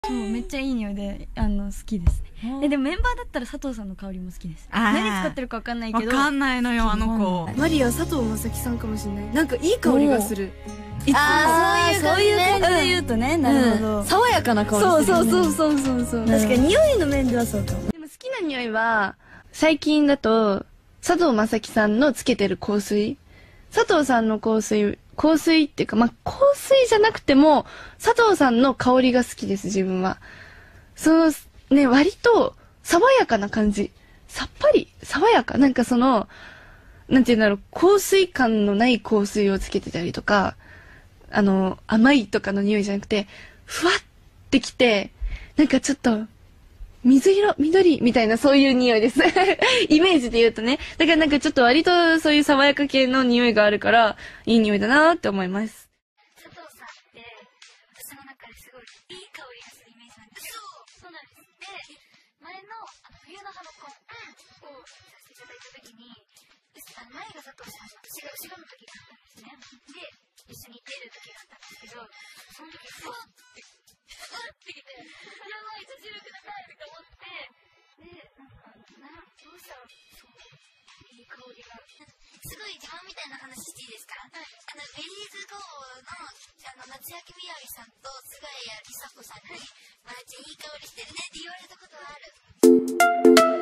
そう、めっちゃいい匂いで、好きですね。でもメンバーだったら佐藤さんの香りも好きです。何使ってるかわかんないけど。 わかんないのよ、あの子。 マリア佐藤正樹さんかもしれない。なんかいい香りがする。 そういう感じで言うとね、なるほど。 爽やかな香りする。そう。 確かに匂いの面ではそうかも。 でも好きな匂いは、最近だと、佐藤正樹さんのつけてる香水。佐藤さんの香水っていうか、香水じゃなくても、佐藤さんの香りが好きです、自分は。割と、爽やかな感じ。さっぱり、爽やか。なんて言うんだろう、香水感のない香水をつけてたりとか、甘いとかの匂いじゃなくて、ふわってきて、ちょっと、水色、緑みたいなそういう匂いです。イメージで言うとね。だからちょっと割とそういう爽やか系の匂いがあるから、いい匂いだなって思います。 佐藤さんって、私の中ですごいいい香りがするイメージなんですよ。そうなんです。で、前の冬のハロコンをさせていただいたときに、前が佐藤さん、私が後ろの時があったんですね。で、一緒に出る時があったんですけど、その時ふわってきて、やばい、女子力高いとか思って、で、どうしたら、いい香りが。すごい自慢みたいな話していいですか？はい。ベリーズゴーの、夏焼みやびさんと菅谷梨紗子さんに、まなちゃんいい香りしてるねって言われたことはある。